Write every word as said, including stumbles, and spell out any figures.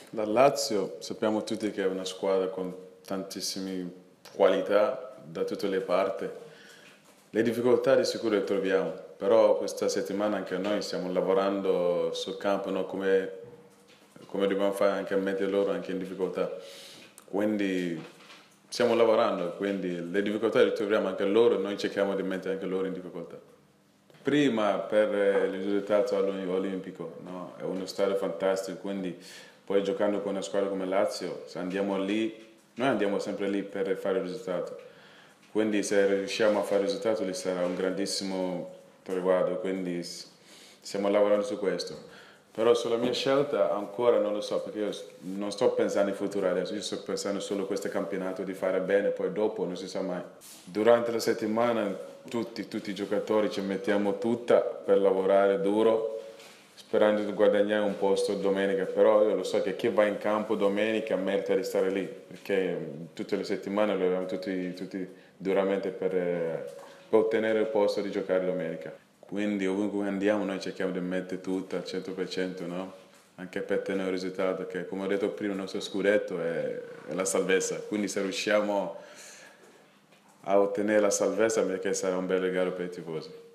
La Lazio sappiamo tutti che è una squadra con tantissime qualità da tutte le parti. Le difficoltà di sicuro le troviamo, però questa settimana anche noi stiamo lavorando sul campo, no? come, come dobbiamo fare anche a mettere loro anche in difficoltà. Quindi stiamo lavorando, quindi le difficoltà le troviamo anche loro e noi cerchiamo di mettere anche loro in difficoltà. Prima per il risultato olimpico, no? È uno stadio fantastico, quindi poi giocando con una squadra come Lazio, se andiamo lì, noi andiamo sempre lì per fare il risultato. Quindi se riusciamo a fare il risultato lì sarà un grandissimo traguardo, quindi stiamo lavorando su questo. Però sulla mia scelta ancora non lo so, perché io non sto pensando in futuro adesso, io sto pensando solo a questo campionato di fare bene, poi dopo non si sa mai. Durante la settimana tutti, tutti i giocatori ci mettiamo tutta per lavorare duro, sperando di guadagnare un posto domenica, però io lo so che chi va in campo domenica merita di stare lì, perché tutte le settimane lavoriamo tutti, tutti duramente per, per ottenere il posto di giocare domenica. Quindi ovunque andiamo noi cerchiamo di mettere tutto al cento per cento, no? Anche per ottenere il risultato, che come ho detto prima il nostro scudetto è, è la salvezza, quindi se riusciamo a ottenere la salvezza perché sarà un bel regalo per i tifosi.